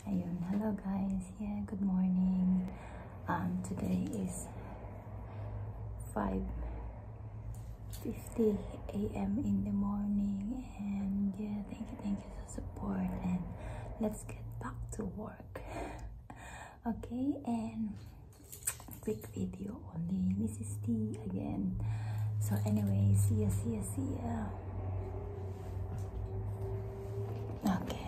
Ayun, hello guys. Yeah, good morning. Today is 5:50 a.m. in the morning, and yeah, thank you for support, and let's get back to work. Okay, and quick video only, Mrs. T again. So anyway, see ya. Okay.